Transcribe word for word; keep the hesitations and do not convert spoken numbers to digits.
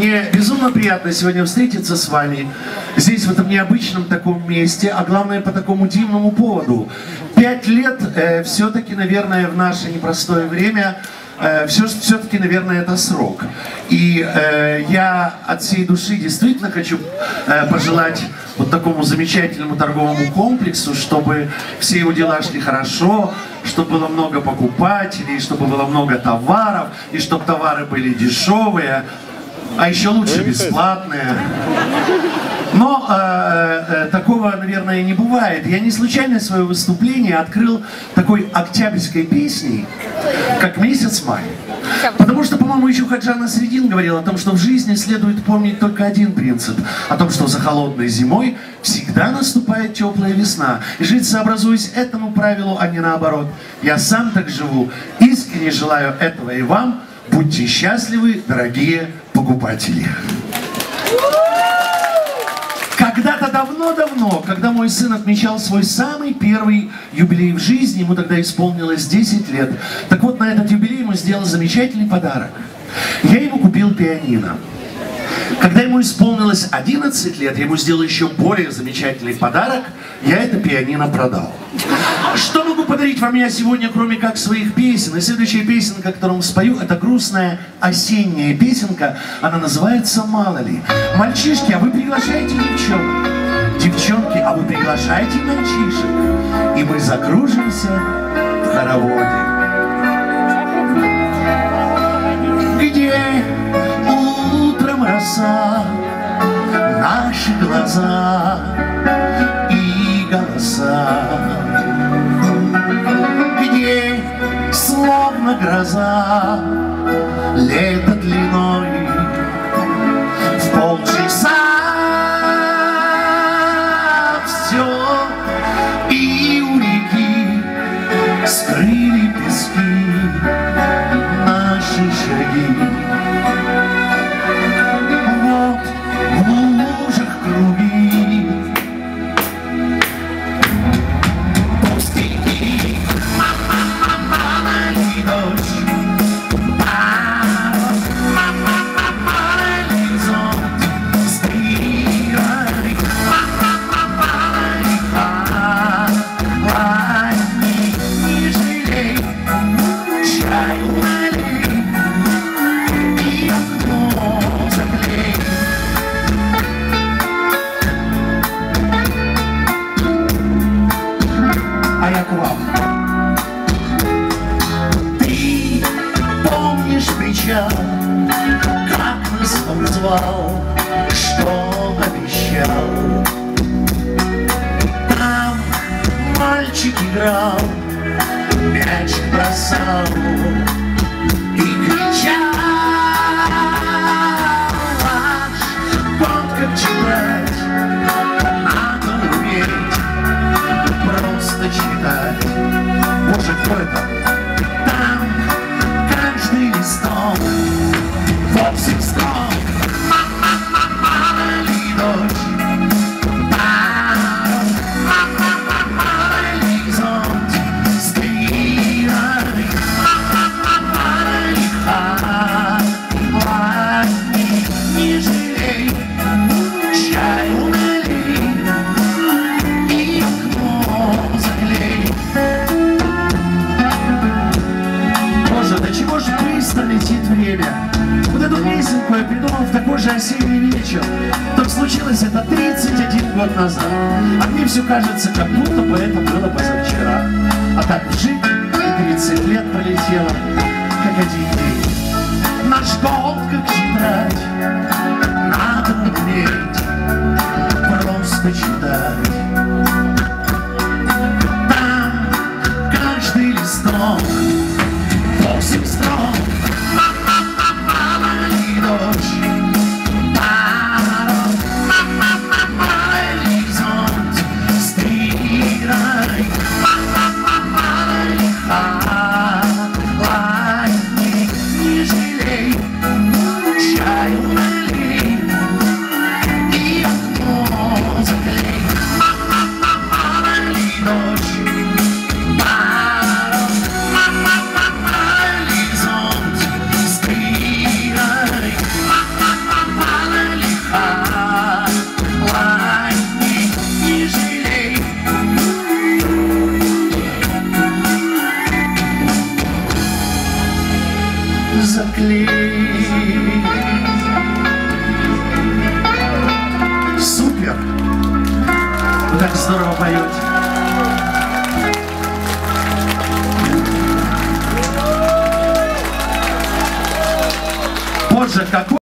Мне безумно приятно сегодня встретиться с вами здесь, в этом необычном таком месте, а главное по такому дивному поводу. Пять лет э, все-таки, наверное, в наше непростое время, э, все, все-таки, наверное, это срок. И э, я от всей души действительно хочу э, пожелать вот такому замечательному торговому комплексу, чтобы все его дела шли хорошо, чтобы было много покупателей, чтобы было много товаров, и чтобы товары были дешевые, а еще лучше бесплатные. Но э, э, такого, наверное, не бывает. Я не случайно свое выступление открыл такой октябрьской песней, как «Месяц май». Потому что, по-моему, еще Хаджа Насреддин говорил о том, что в жизни следует помнить только один принцип. О том, что за холодной зимой всегда наступает теплая весна. И жить сообразуясь этому правилу, а не наоборот. Я сам так живу. Искренне желаю этого и вам. Будьте счастливы, дорогие покупатели. Когда-то давно-давно, когда мой сын отмечал свой самый первый юбилей в жизни, ему тогда исполнилось десять лет. Так вот, на этот юбилей ему сделал замечательный подарок. Я ему купил пианино. Когда ему исполнилось одиннадцать лет, я ему сделал еще более замечательный подарок. Я это пианино продал. Что могу подарить вам я сегодня, кроме как своих песен? И следующая песенка, которую спою, это грустная осенняя песенка. Она называется «Мало ли». Мальчишки, а вы приглашаете девчонок? Девчонки, а вы приглашаете мальчишек? И мы закружимся в хороводе. Где утром роса, наши глаза и голоса, где словно гроза лето длиной в полчаса все, и у реки скрыли пески наши шаги. Вот в лужах круги, пустяки, мама и дочь, мама и зонт, стирай, мама и не жалей, чаю налей и окно заклей. А я к вам. Ты помнишь причал, как нас он звал, что обещал? Там мальчик играл, мяч бросал и кричал. Вот как читать, надо уметь просто читать. Боже, кто это? Там каждый листок восемь строк. Мама и дочь, мама и зонт, стирай, мама и хлопай, не жалей, чаю налей и окно заклей. Боже, до чего же быстро летит время. Вот эту песенку я придумал в такой же осенний вечер. Так случилось это тридцать один год назад. А мне все кажется, как будто бы это было позавчера. А так вжик, и тридцать лет пролетело, как один день. Наш год, как тетрадь, надо уметь просто читать. Там каждый листок восемь строк. Мама и дочь, мама и зонт, стирай, мама и хлопай, не жалей, чаю налей клей. Супер! Вы так здорово поете. Боже, какой